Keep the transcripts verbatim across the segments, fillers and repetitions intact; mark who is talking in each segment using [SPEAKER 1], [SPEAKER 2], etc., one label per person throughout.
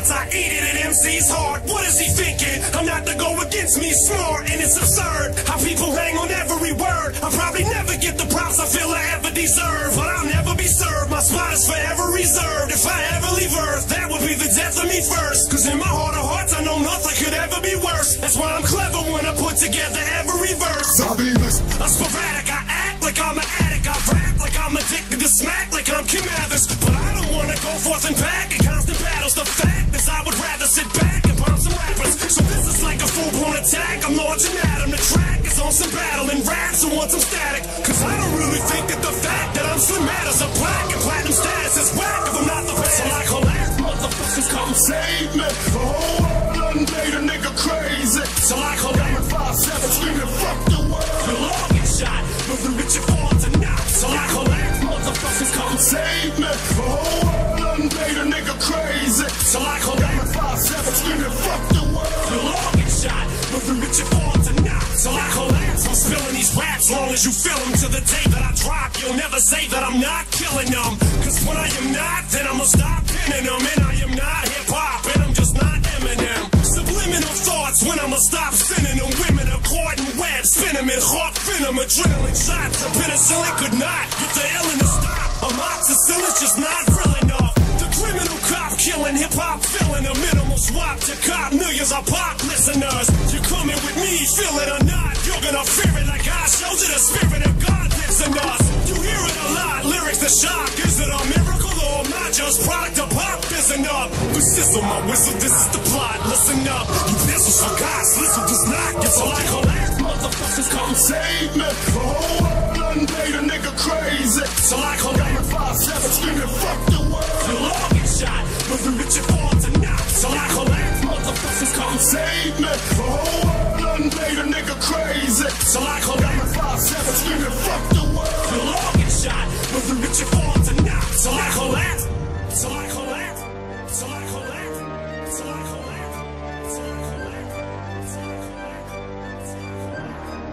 [SPEAKER 1] hearts, I eat it at M C's heart. What is he thinking? I'm not to go against me, smart, and it's absurd how people hang on every word. I'll probably never get the props I feel I ever deserve, but I'll never be served. My spot is forever reserved. If I ever leave Earth, that would be the death of me first. Cause in my heart of hearts, I know nothing could ever be worse. That's why I'm clever when I put together every verse. I'm sporadic, I act like I'm an addict. I rap like I'm addicted to smack, like I'm Kim Mathers. But I don't wanna go forth and back in constant battles. The fact is I would rather sit back and bomb some rappers. So this is like a full-blown attack. I'm launching at him. The track is on some battle and raps and want some static. Cause I don't really think that the fact that I'm Slim matters. A black and platinum status is whack if I'm not the best. So like whole ass motherfuckers come save me. The whole world done made a nigga crazy. So like whole ass five seven screaming fuck the world. You'll all get shot, but the rich and fall to not. So like whole ass motherfuckers come save me. The whole world done made a nigga crazy. So like whole ass five seven screaming fuck the world. You'll all get shot, but the rich and fall to not. So like whole ass, I'm spilling these raps long as you feel them. To the day that I drop, you'll never say that I'm not killing them. Cause when I am not, then I'ma stop pinning them. And I am not hip-hop, and I'm just not Eminem. Subliminal thoughts when I'ma stop sending them. Women are caught in web, spin them in hawk venom. Adrenaline shots, a penicillin could not get the illin to stop. Amoxicillin's just not real enough. The criminal cop killing hip-hop, filling a minimal swap to cop millions of pop listeners. You're coming with me, feel it or not, you're gonna fear it like I showed you. The spirit of God lives in us. You hear it a lot, lyrics to shock. Is it a miracle or not just product of pop? Listen up, the sizzle, my whistle, this is the plot. Listen up, you pistols for God's listen does not get so like whole ass motherfuckers come save me. The whole world done made a nigga crazy. So like whole ass five seven screaming fuck the world. You'll all get shot, but the rich and fall to not. So like whole ass motherfuckers come save me. The whole world done made a nigga crazy. So like whole ass five seven screaming fuck the world. You'll all get shot, but the rich and fall to not. So like whole ass, so like whole ass, so like whole ass, so like whole ass, so like whole ass, so like whole ass, so like whole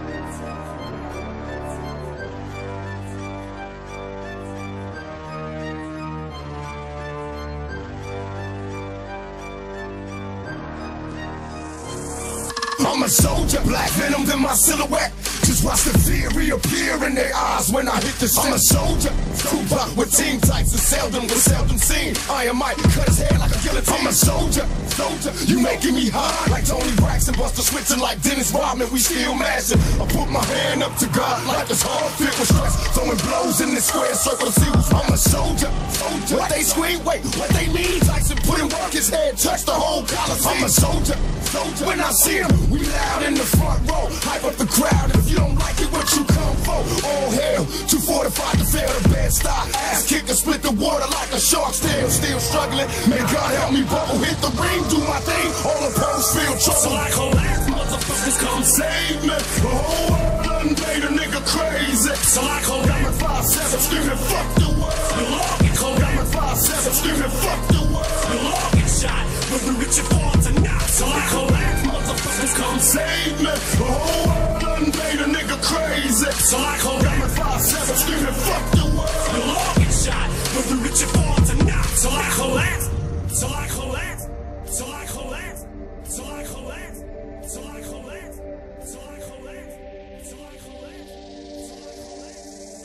[SPEAKER 2] I'm a soldier, black venom in my silhouette. Just watch the fear reappear in their eyes when I hit the set. I'm a soldier, Tupac with team types and seldom was seldom seen. Iron Mike cut his head like a guillotine. I'm a soldier, soldier, you making me high like Tony Braxton, Buster Switzer like Dennis Rodman. We still mashing. I put my hand up to God like it's hard filled with stress, throwing blows in this square circle to see who's. I'm a soldier, soldier. What they scream, wait, what they mean? Tyson put in work, his head touched the whole Coliseum. I'm a soldier, soldier. When I see him, we loud in the front row, hype up the crowd. If you don't like it, what you come for? All hell, too fortified to fail the bad style. Ass kick and split the water like a shark. Still, still struggling. May God help me, bubble hit the ring, do my thing. All opposed feel trouble.
[SPEAKER 1] So like whole ass motherfuckers come
[SPEAKER 2] save me. The whole world done made a nigga crazy.
[SPEAKER 1] So like whole ass
[SPEAKER 2] five seven screaming fuck the world.
[SPEAKER 1] You'll all get cold.
[SPEAKER 2] five seven screaming fuck the world.
[SPEAKER 1] You'll all get shot, but the rich and fall to not. So like whole ass motherfuckers come
[SPEAKER 2] save me. The whole world done made a nigga crazy.
[SPEAKER 1] So like whole ass
[SPEAKER 2] five seven screaming fuck the world.
[SPEAKER 1] You'll all get shot, but the rich and fall to not. So like whole ass, so like whole ass, so like whole ass, so like whole ass, so like whole ass, so like whole ass, so like whole ass, so like whole ass.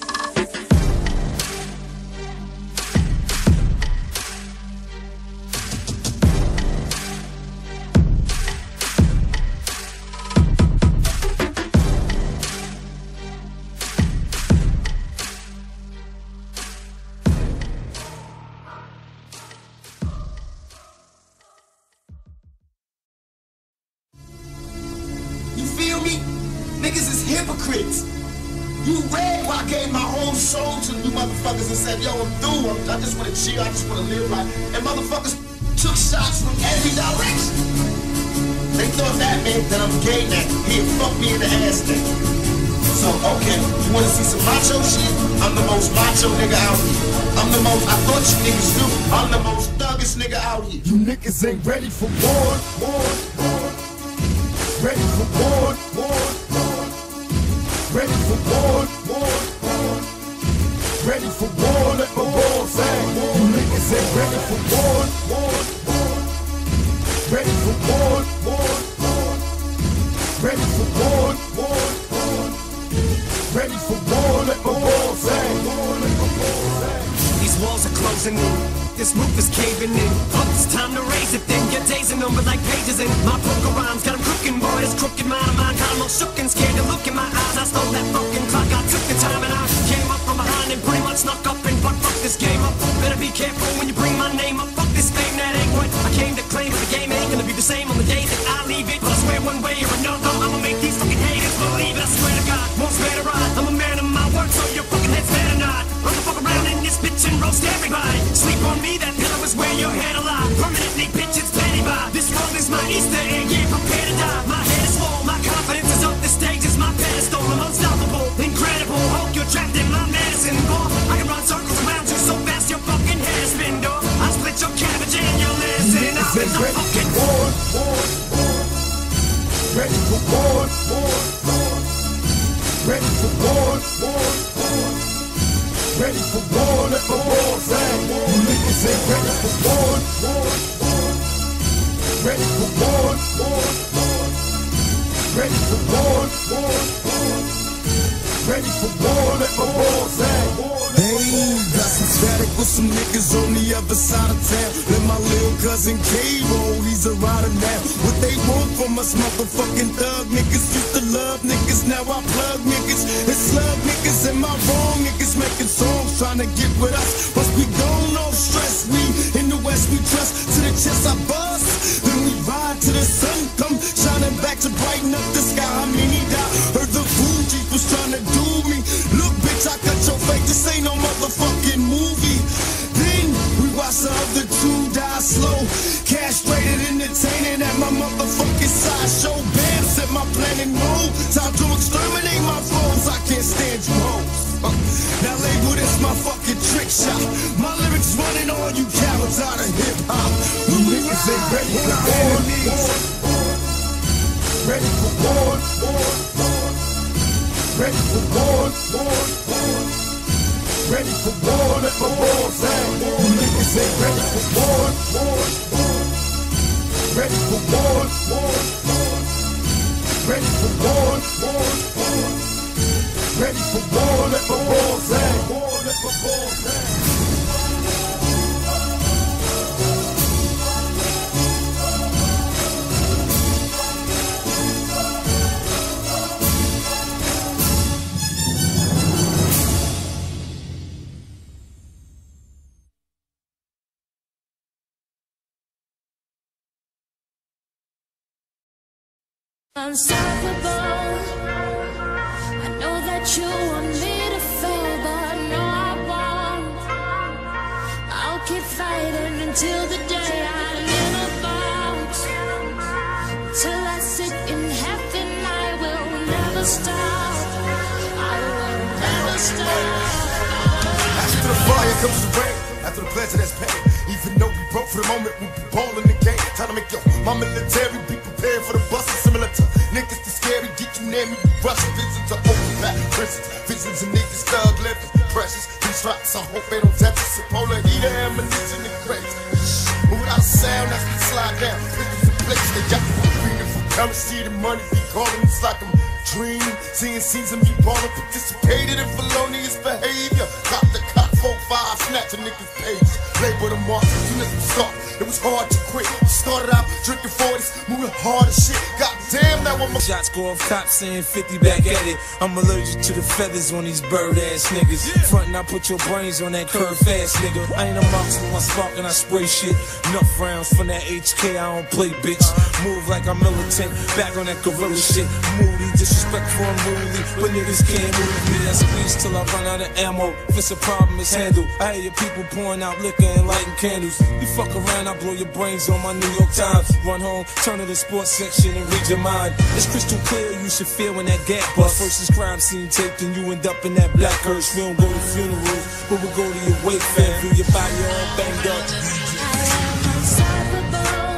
[SPEAKER 2] Niggas is hypocrites. You read why I gave my whole soul to you motherfuckers and said, yo, I'm through. I'm, I just want to chill. I just want to live life. And motherfuckers took shots from every direction. They thought that meant that I'm gay now. He'd fuck me in the ass now. So, okay, you want to see some macho shit? I'm the most macho nigga out here. I'm the most, I thought you niggas knew. I'm the most thuggest nigga out here. You niggas ain't ready for war, war, war. Ready for war, war, war. Ready for war, war, war. Ready for war, let my war bang. You niggas ain't ready for war, war, war.
[SPEAKER 3] this roof is caving in. Fuck, it's time to raise it then. Your days are numbered like pages in my poker rhymes. Got them crooking, boy, this crooked mind of mine. Got them all shook and scared to look in my eyes. I stole that fucking clock, I took the time and I came up from behind and pretty much snuck up and fuck, fuck this game up. Better be careful when you bring my name up. Fuck this fame, that ain't what I came to claim. But the game ain't gonna be the same on the day that I leave it. But I swear one way or another, I'ma make these fucking haters believe it. I swear to God, won't spare to ride. I'm a man of my word, so your fucking heads better not. Run the fuck around in this bitch and roast everybody. Sleep on me, that pillow is where your head alive. Permanently, bitch, it's petty by. This world is my Easter egg, yeah, prepare to die. My head is full, my confidence is up, the stage is my pedestal. I'm unstoppable, incredible, Hulk, you're trapped in my medicine ball. I can run circles around you so fast your fucking head is spin, dog. I split your cabbage and you're listening. I'm in the fucking war, war, war.
[SPEAKER 2] Ready for war, war, war. Ready for war, war, war. Ready for war, let the war sound. You niggas ain't ready for war, war, war. Ready for war, war, war. Ready for war, war, war. Ready for war, let the war sound. Hey, got some static with some niggas on the other side of town. Let my little cousin K-Roll, he's a rider now. What they want from us motherfucking thug niggas. Used to love niggas, now I plug niggas. It's love niggas, am I wrong? Niggas making songs, trying to get with us. Must be gone, no stress. We in the West, we trust. To the chest I bust, then we ride to the sun come shining back to brighten up the sky. I mean he died, heard the Fuji was trying to do me. Look bitch, I cut your face, this ain't no motherfucking movie. Then we watch the other two die slow, castrated, entertaining at my motherfucking sideshow. Bam, set my plan in mode, time to exterminate my foes. I can't stand you hoes. Uh, now label this my fucking trick shot. My lyrics running all you cowards out of hip hop. You niggas ain't ready for war, war. Ready for war, war, war. Ready for war, war, war. Ready for war, let the war sound. You niggas ain't ready for war, war, war. Ready for war, war, war. Ready for war, war, war. Ready for war, let the war sound. War, let the war sound.
[SPEAKER 4] Unstoppable. I know that you want me to fail, but no, I won't. I'll keep fighting until the day I'm in a box. Till I sit in heaven, I will never stop. I will never stop.
[SPEAKER 2] After the fire comes the rain, after the pleasure that's pain. Even though we broke for the moment, we be ballin' the game. Time to make your my military be prepared for the bust. Similar to niggas too scary, get you near me, we rushing visions to open back prisons. Visions of niggas thug living, precious. These drops, I hope they don't touch us. Polar heater, ammunition, and crates. But without a sound, that's we slide down. Pickers and places, they got me feeling for currency. The money be calling, it's like I'm dreaming. Seeing scenes of me ballin', participated in felonious behavior. Got the cock, four, five, snatch a niggas' page. Label the mark, soon as we start, it was hard to quit. Started out drinking forties, moving hard as shit. Goddamn, now I'm a
[SPEAKER 5] shots go off, cops saying fifty back at it. I'm allergic to the feathers on these bird ass niggas. Frontin', I put your brains on that curve fast nigga. I ain't a marksman, I spark and I spray shit. Enough rounds from that H K, I don't play bitch. Move like I'm militant, back on that gorilla shit. Moody, disrespectful, unruly, but niggas can't move me. I squeeze till I run out of ammo. If it's a problem, it's handled. I hear your people pouring out liquor and lighting candles. You fuck around, I blow your brains on my New York Times. Run home, turn to the sports section and read your mind. It's crystal clear, you should feel when that gap bust. First is crime scene taped and you end up in that black hearse. We don't go to funerals, but we go to your wake fam. Feel your body all banged up.
[SPEAKER 4] I am unstoppable.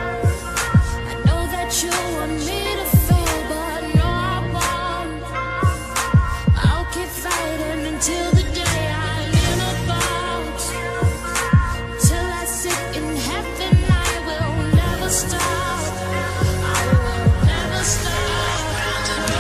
[SPEAKER 4] I know that you want me to fail, but no, I won't. I'll keep fighting until the day I'm in a box. Till I sit in heaven, I will never stop. I will never stop.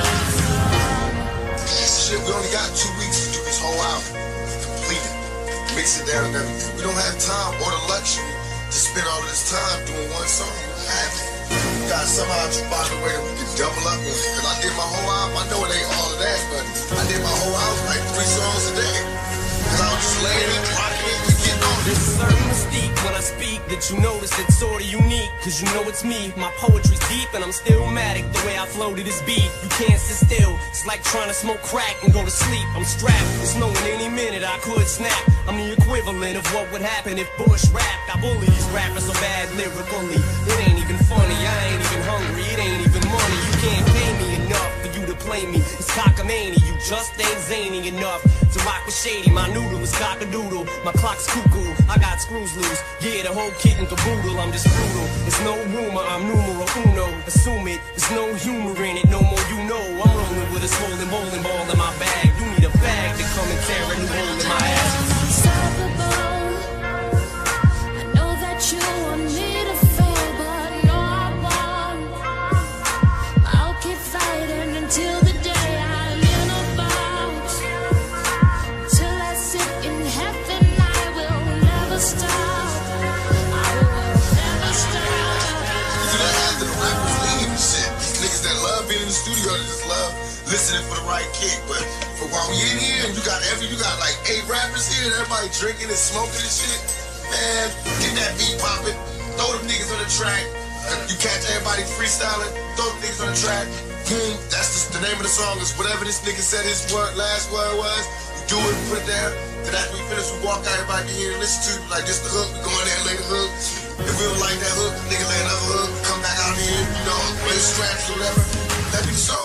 [SPEAKER 2] shit. We only got two weeks to do this whole album. Complete it. mix it down and everything. We don't have time or the luxury to spend all of this time doing one song. We don't have it. We got somehow to find a way that we can double up with it. Cause I did my whole album, I know it ain't all of that, but I did my whole album like three songs a day. Cause I was just laying it, rocking it, and getting on it.
[SPEAKER 3] There's a certain mystique when I speak that you notice that's sorta unique. Cause you know it's me, my poetry's deep and I'm still matic the way I flow to this beat. You can't sit still, it's like trying to smoke crack and go to sleep. I'm strapped, it's knowing any minute I could snap. I'm the equivalent of what would happen if Bush rapped. I bully these rappers so bad lyrically. It ain't even funny, I ain't even hungry, it ain't even money. You can't pay me enough for you to play me. It's cockamamie, you just ain't zany enough to rock with Shady. My noodle is cock-a-doodle, my clock's cuckoo, I got screws loose. Yeah, the whole kit and caboodle, I'm just brutal. It's no rumor, I'm numero uno. Assume it, there's no humor in it, no more you know. I'm rolling with a swollen bowling ball in my bag. You need a bag to come and tear a new hole in my ass.
[SPEAKER 4] Unstoppable. I know that you want me to fail, but no, I won't. I'll keep fighting until the day I'm in a box. Till I sit in heaven, I will never stop. I will never stop.
[SPEAKER 2] You know, after the rappers leave and shit, these niggas that love being in the studio, they just love listening for the right kick. But for while we in here, and you got every, you got like eight rappers here, and everybody drinking and smoking and shit. Man, get that beat popping, throw them niggas on the track. Uh, you catch everybody freestyling, throw them niggas on the track. Boom, that's just, the name of the song is whatever this nigga said his word, last word was. You do it, put it down. Then after we finish, we walk out, everybody can hear and listen to like just the hook. We go in there and lay the hook. If we don't like that hook, nigga lay another hook. Come back out here, you know, play the straps or whatever. That be the song.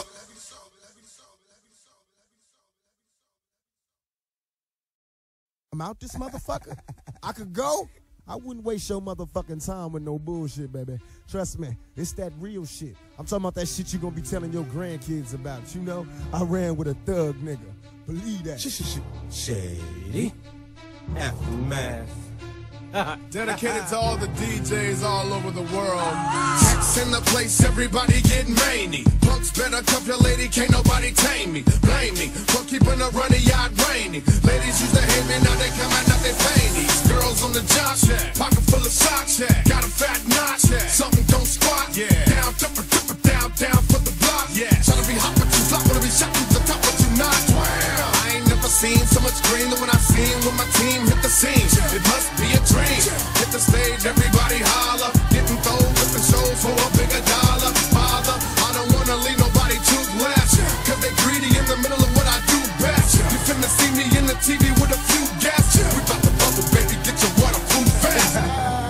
[SPEAKER 6] I'm out this motherfucker. I could go. I wouldn't waste your motherfucking time with no bullshit, baby. Trust me, it's that real shit. I'm talking about that shit you gonna be telling your grandkids about. You know, I ran with a thug nigga. Believe that.
[SPEAKER 5] Shady. Aftermath.
[SPEAKER 7] Dedicated to all the D Js all over the world. Text in the place, everybody getting rainy. Punks better cuff your lady, can't nobody tame me. Blame me for keeping a runny yard rainy. Ladies used to hate me, now they come out, now they panties. Girls on the job, pocket full of socks. Got a fat notch, something don't squat. Down, dipper, dipper, down, down for the block. Tryna be hot, but you flop, wanna be shot from the top, but you not. I ain't never seen so much green than when I seen when my team hit the scene. It must be a dream. Hit the stage, everybody holler. Getting thrown with the show for a bigger dollar. Father, I don't wanna leave nobody too left. Cause they greedy in the middle of what I do best. You finna see me in the T V with a few guests. We bout to bubble, baby, get your waterproof vest.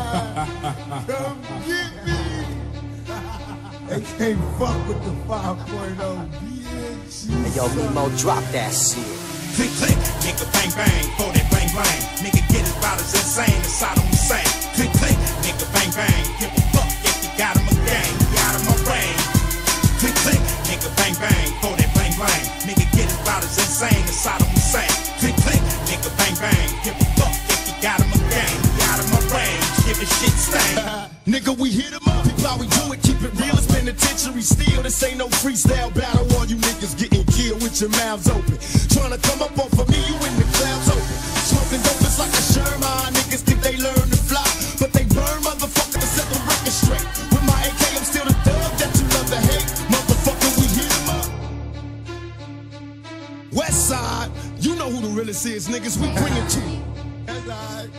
[SPEAKER 6] Come get me. They can't fuck with the five point oh, bitch.
[SPEAKER 8] Hey, yo, Mimo, drop that shit.
[SPEAKER 9] Click, click, nigga, bang, bang, for that bang, bang. Nigga, get it about as insane as Saddam Hussein. Click, click, nigga, bang, bang. Give a fuck if you got him a gang, you out of my range. Click, click, nigga, bang, bang, for that bang, bang. Nigga, get it about as insane as Saddam Hussein. Click, click, nigga, bang, bang. Give a fuck if you got him a gang, you out of my range. Give a shit stain.
[SPEAKER 2] Nigga, we hit 'em up. People, how we do it, keep it real. It's penitentiary steel. This ain't no freestyle battle. All you niggas getting killed with your mouths open. Trying to come up off of me, you in the clouds open. Smoking dope is like a Sherman. Niggas think they learn to fly, but they burn, motherfucker, to set the record straight. With my A K, I'm still the thug that you love to hate. Motherfucker, we hit 'em up. West Side, you know who the realest is, niggas. We bring it to you. That's right.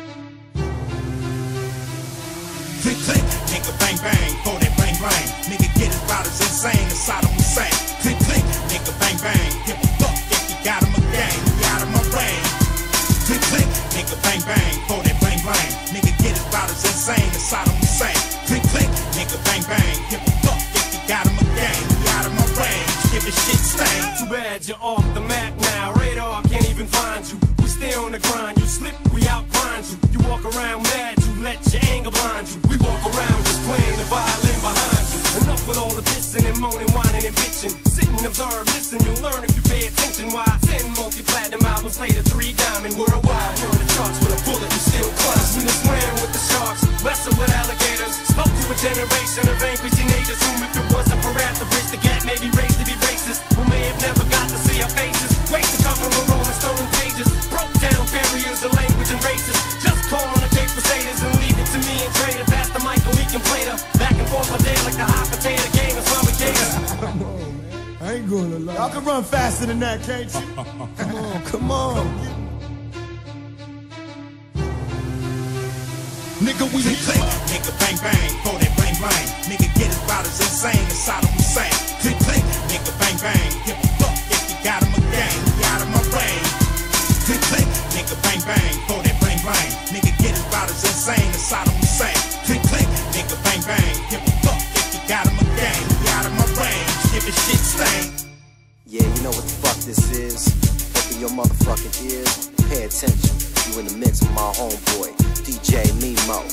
[SPEAKER 9] Click, click, nigga, bang, bang, for that bang, bang. Nigga, get it about as insane as Saddam Hussein. Click, click, nigga, bang, bang. Give a fuck if you got him a gang, you out of my range. Click, click, nigga, bang, bang, for that bang, bang. Nigga, get it about as insane as Saddam Hussein. Click, click, nigga, bang, bang. Give a fuck if you got him a gang, you out of my range. Give a shit stain.
[SPEAKER 3] Too bad you're off the map now. Radar can't even find you. We stay on the grind. You slip, we outgrind you. You walk around mad, you let your anger blind you. We walk around just playing the violin behind you. Enough with all the pissing and moaning, whining and bitching. Sit and observe, listen, you'll learn if you pay attention. Why ten multi-platinum albums later, three diamond worldwide. You're in the charts with a bullet, you still climb. Seen us swam with the sharks, wrestle with alligators. Spoke to a generation of angry teenagers whom, if it wasn't for rap, the bridge the gap may be raised to be racist. Who may have never got to see our faces. Wait to cover the Rolling Stone pages. Broke down barriers of language. racist. Just call on the tape crusaders and leave it to me and Trader. Pass the mic and we can play the back and forth all day like the hot potato game. That's why we cater.
[SPEAKER 6] Come on, man. I ain't gonna lie. Y'all can run faster than that, can't you? Come on, come on.
[SPEAKER 9] Nigga, we click, click, nigga, bang, bang, for that bang, bang. Nigga, get as about as insane as Saddam Hussein. Click, click, nigga, bang, bang. Give a fuck if you got him again, you out of my range. Click, click, nigga, bang, bang, for that bang, bang. Nigga, get as about as insane as Saddam Hussein. Click, click, nigga, bang, bang. Give a fuck if you got him again, you out of my range. Give a shit stain.
[SPEAKER 8] Yeah, you know what the fuck this is. Open your motherfucking ears. Pay attention. You in the mix with my homeboy, D J Mimo.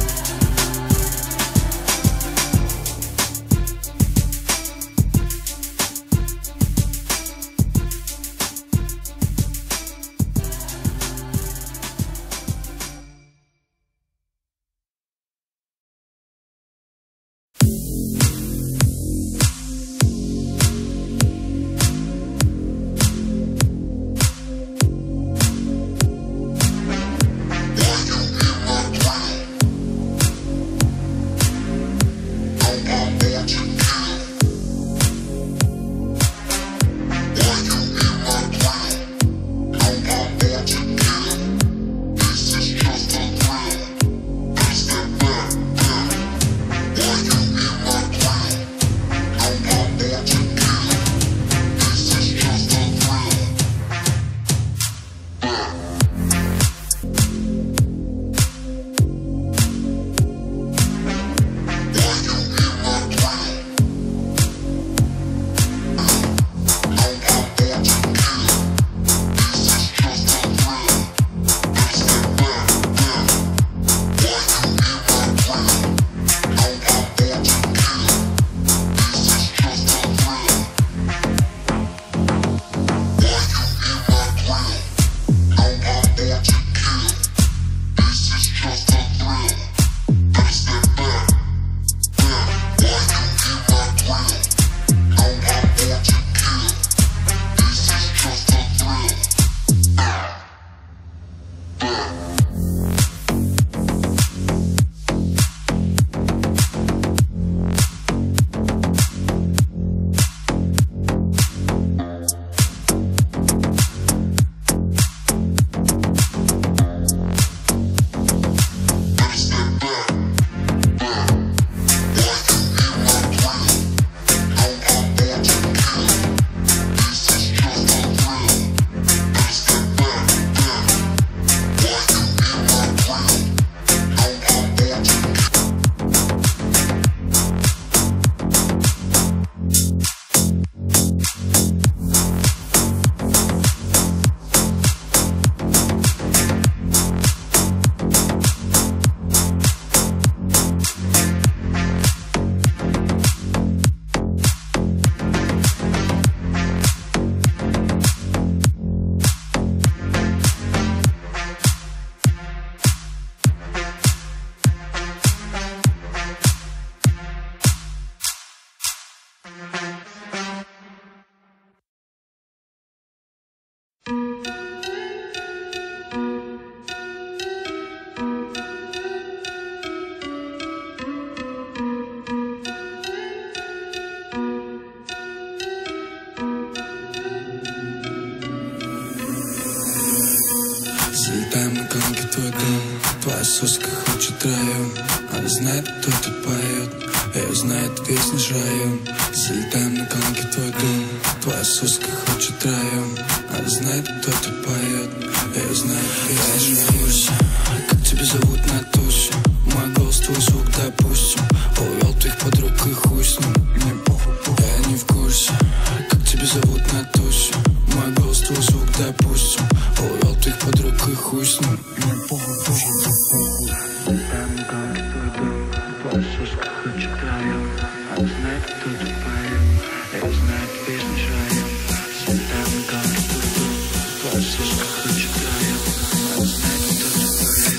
[SPEAKER 10] Залетаем на колонки твой дом. Твоя соска хочет район. Она знает, кто тут поет. Ее знает весь наш район. Залетаем на колонки твой дом. Твоя соска хочет район. Она знает, кто тут поет. Ее знает весь наш район. Как тебя зовут на тусе? Мой голос, твой звук, допустим. Увел твоих подруг и хуй с ним. Мне похуй, я не в курсе. Как тебя зовут на тусе? Мой голос, твой звук, допустим. Увел твоих подруг и хуй с ним. Мне похуй, похуй, похуй. Там город твой дом. Твоя соска хочет район. Она знает, кто тут поет. Ее знает весь наш район. Там город твой дом. Твоя соска хочет район. Она знает, кто тут поет.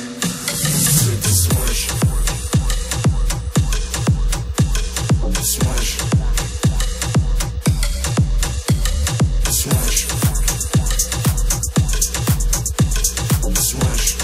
[SPEAKER 10] Ты сможешь. Ты сможешь. Ты сможешь. Ты сможешь.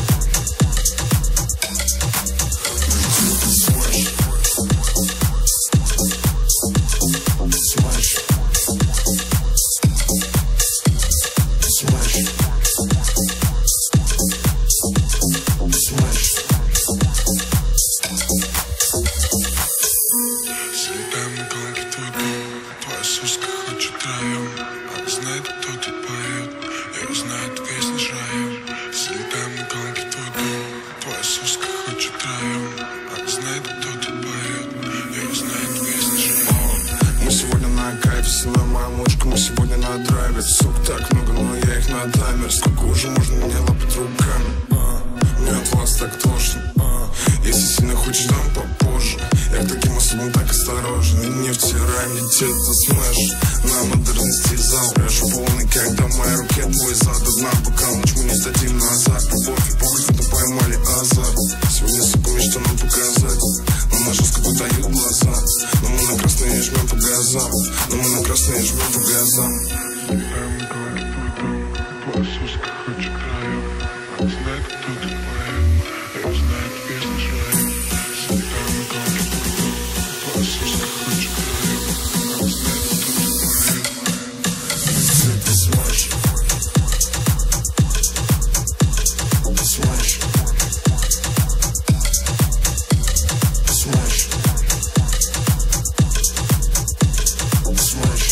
[SPEAKER 10] на колонке твой дом. Твоя соска хочет район, она знает, кто тут поет. Я знаю эту песню с раем. Залетаем на колонке твой дом. Твоя соска хочет район, она знает, кто тут поет. Я знаю эту песню с раем. Мы сегодня на кайфе, целуя мою мочку, мы сегодня на драйве. Сук так много, но я их на таймер. Сколько уже можно мне лапать руками? А, мне от вас так тошно. А, если сильно хочешь, дам попозже. Я к таким особам так осторожен. И не втирай мне где-то смэш. На модерности зал рэш полный, когда в моей руке твой зад. Одна пока ночь мы не сдадим назад. Любовь и похоть, что поймали азарт. Сегодня, сука, мечту нам показать. Но на жестко подают глаза. Но мы на красные жмем по газам. Но мы на красные жмем по газам. Твоя соска хочет район. Она знает, кто ты поет. Я знаю песню с раем. Залетаем на колонке твой дом. Твоя соска хочет район. Она знает, кто ты поет. Ты смажь. Ты смажь. Ты смажь. Ты смажь.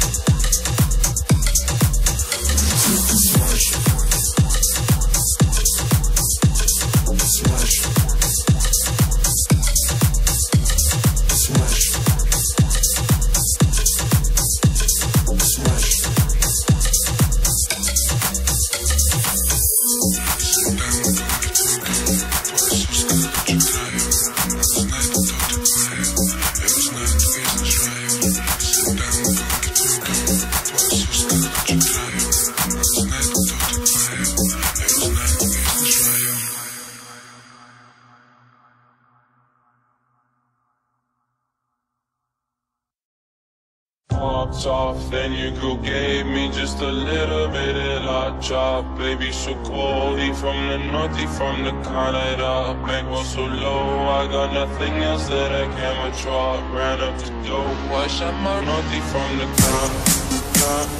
[SPEAKER 11] Popped off, then your girl gave me just a little bit of la chop. Baby, so cold, he from the north, he from the Canada. Bankroll so low, I got nothing else that I can withdraw. Ran up the dough, I shot my north, he from the Canada.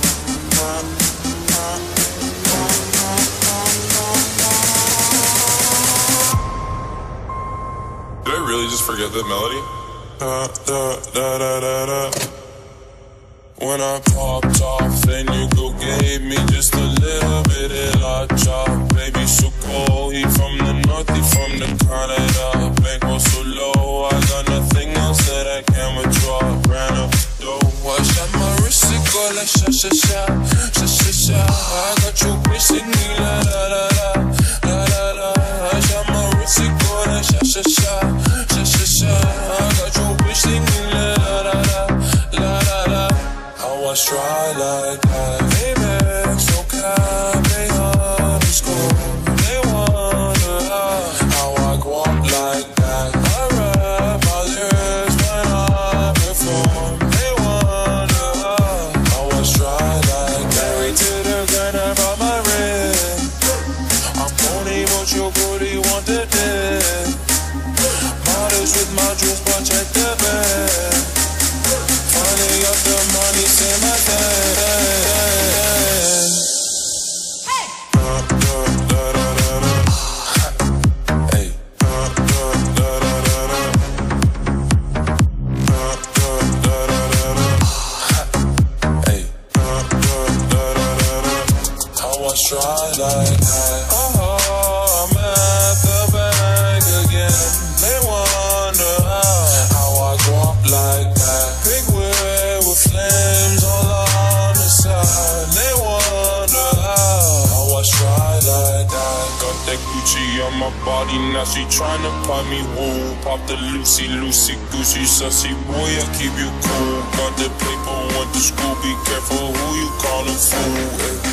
[SPEAKER 12] Did I really just forget that melody? Da, da, da, da, da, da.
[SPEAKER 11] When I popped off, then your girl gave me just a little bit of la chop. Baby, so cold, he from the north, he from the Canada. Bankroll so low, I got nothing else that I can withdraw. Ran up the dough, I shot my wrist, it go like sha sha sha, sha sha sha. I got you bitch singing la la la la, la la la. I shot my wrist, it go like sha sha sha, sha sha sha. I got you bitch singing la la la la, la la la. I try like that. They make so kind, they underscore. They wonder how, how I go up like that. I rap my lyrics when I perform. They wonder how, how I try like that. Married to the gun, I brought my ring. I'm pony, but your booty want the dick. Models with my juice, but check the bag. Funny up the money, say my dad. Hey. Da, da, da, da, da, da. Hey. Da, da, da, da, da, da. Da, da, da, da, da, da. Hey. Da, da, da, da, da, da. How I try like that. Oh, I'm at the bank again. They wonder how, how I go up like that. Big wheel with flames all on the side. They wonder how, how I try like that. Got that Gucci on my body, now she tryna pop me woo. Pop the Lucy, Lucy, Gucci, sussy boy, I keep you cool. Got the paper, went to school, be careful who you callin' fool.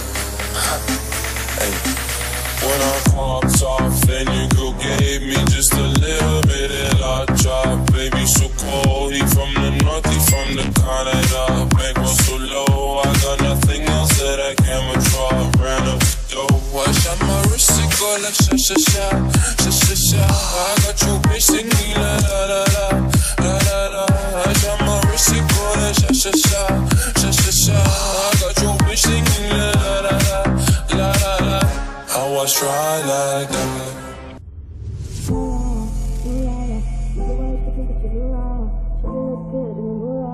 [SPEAKER 11] Hey. Hey. When I popped off, then your girl gave me just a little bit of la chop. Baby, so cold, he from the north, he from the Canada. Bankroll so low, I got nothing else that I can withdraw. Ran up the dough, I shot my wrist, it go like sha sha sha, sha sha sha. I got you bitch singing la la la la, la la la. I shot my wrist, it go like sha sha sha, sha sha sha. I got you bitch singing la la la la, la la la. How I try like that.
[SPEAKER 4] You look good in the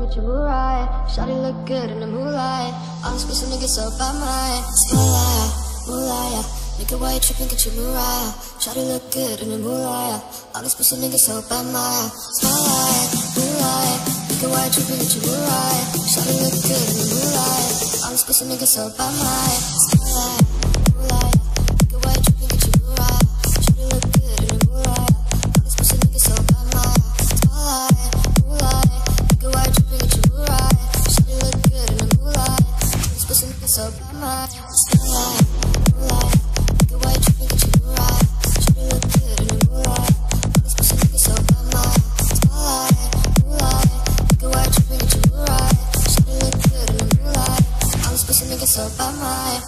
[SPEAKER 4] with your moonlight. Shawty look good in the moonlight. All these pussy niggas so by my moonlight, moonlight. Nigga, why you tripping? Get your moonlight. Shawty look good in the moonlight. All these pussy niggas so by my moonlight, moonlight. Nigga, why you tripping? Get your moonlight. Shawty look good in the moonlight. All these pussy niggas so by my moonlight, moonlight. Nigga, why you tripping? Get your moonlight. Shawty look good in the moonlight. All these pussy niggas so by my moonlight, moonlight. Nigga, why you tripping? Get your moonlight. Shawty look good in the moonlight. All these pussy niggas so by my moonlight, moonlight. Nigga, why you tripping? Get your moonlight. Shawty look good in the moonlight. All these pussy niggas so by my moonlight, moonlight. Nigga, why you tripping? Get your moonlight. Shawty look good in the moonlight. All these pussy niggas so by my.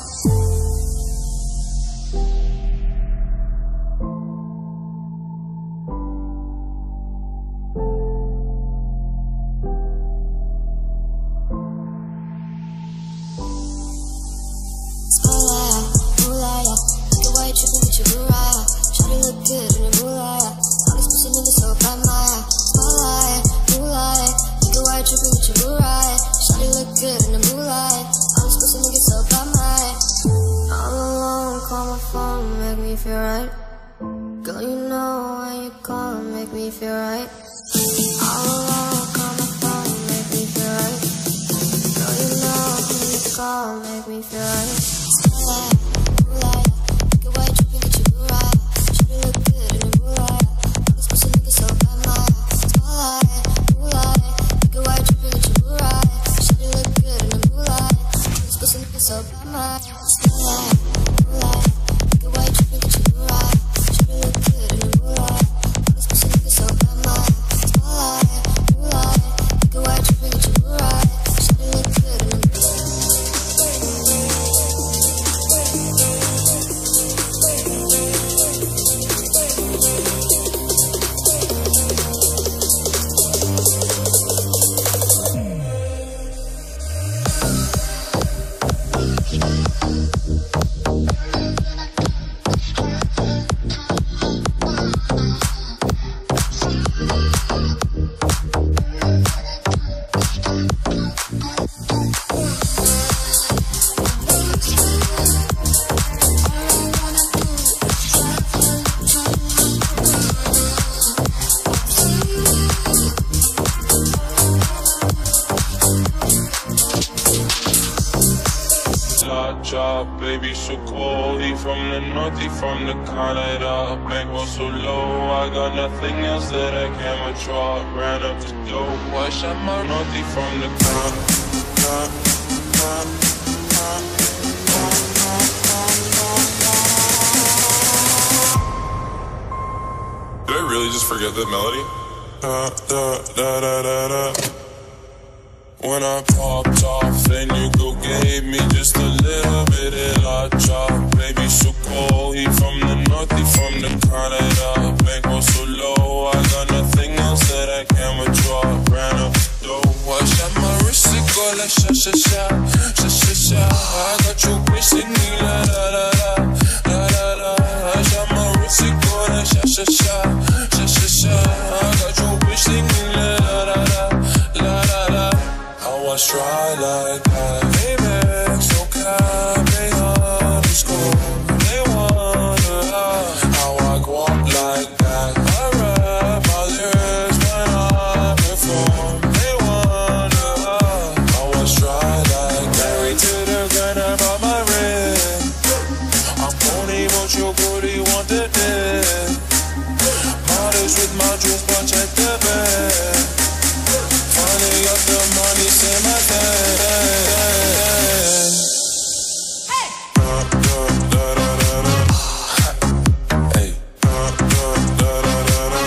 [SPEAKER 11] Baby, so cold. He from the north, he from the Canada. Bankroll so low, I got nothing else that I can withdraw. Ran up the dope, I shot my north, he from the Canada.
[SPEAKER 12] Did I really just forget that melody? Da, da, da, da, da, da. When I popped off, then you go gave me just a little bit of la chop. Baby, so cold, he from the north, he from the Canada. Bankroll so low, I got nothing else that I can withdraw. Ran up the dough, I shot my wrist, it go like sha sha sha, sha sha sha. I got your bitch singing la la la la, la la la. I shot my wrist, it go like sha sha sha, sha sha sha. I got your bitch singing la la la la, la la la. I try like that. They make so cap, they underscore. They wonder how I go up like that. I rap my lyrics when I perform. They wonder how I try like that. Married to the grind, I brought my ring. I'm pony, but your booty want the dick. Models with my juice, but check the bed. Finally got the money, say my dad. Hey. Da, da, da, da, da, da. Hey. Da, da, da, da, da, da.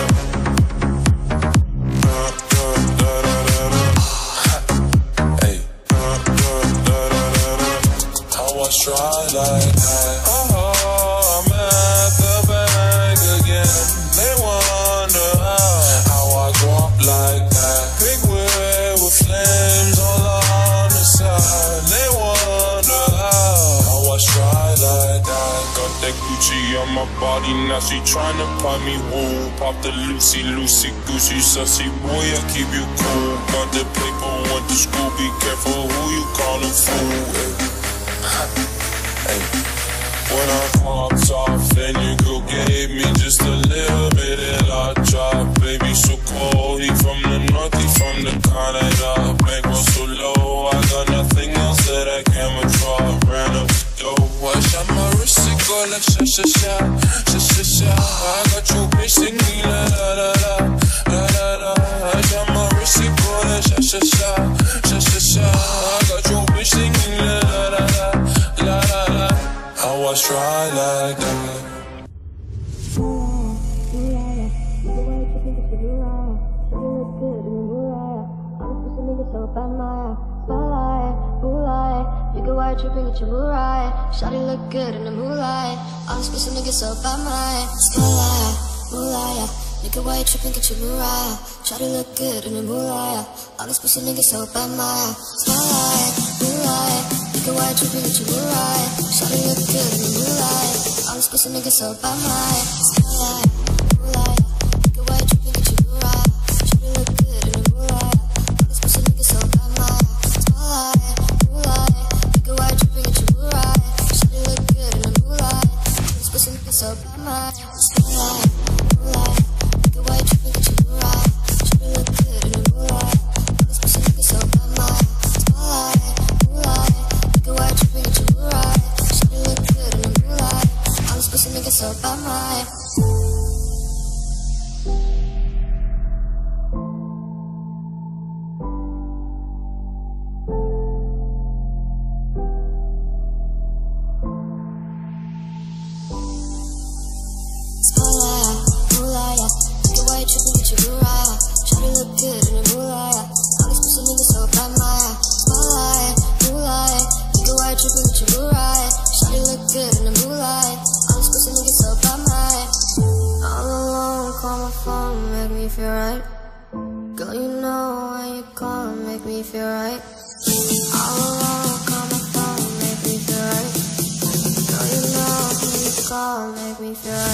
[SPEAKER 12] Da, da, da, da, da, da. Hey. Da, da, da, da, da, da. How I try like that. Oh, I'm at the bank again. They wonder how, how I go up like that. Big wheel with flames all on the side. They wonder how, how I try like that. Got that Gucci on my body, now she tryna pop me woo. Pop the Lucy, Lucy, Gucci, sussy boy, I keep you cool. Got the paper
[SPEAKER 11] for who you callin' fool. Hey. When I popped off and you go gave me just a little bit of la drop. Baby so cold, he from the north, he from the Canada. Bankroll so low, I got nothing else that I can withdraw. Ran up the dough, I shot my wrist, it go like sha sha sha, sha sha sha. I got your bitch singing la la la la, la la la. I shot my wrist, it go like sha sha sha, sha sha sha. I got your bitch singing la la la la, la la la. I was dry like that.
[SPEAKER 4] Tripping at your moonlight, shawty look good in the moonlight. All these pussy niggas so by my spotlight, moonlight. Nigga, why you tripping at your moonlight? Shawty look good in the moonlight. All these pussy niggas so by my spotlight, moonlight. Nigga, why you tripping at your moonlight? Shawty look good in the moonlight. All these pussy niggas so by my spotlight, moonlight. Nigga, why you tripping at your moonlight? Shawty look good in the moonlight. All these pussy niggas so by my spotlight, moonlight. Why you tripping at your moonlight? Shawty look good in the moonlight. This pussy nigga so by my spotlight, moonlight. Nigga, why you tripping at your moonlight? Shawty look good in the moonlight. This pussy nigga so by my spotlight, moonlight. Nigga, why you tripping at your moonlight? Shawty look good in the moonlight. All this pussy nigga so by my.
[SPEAKER 13] Make me feel right.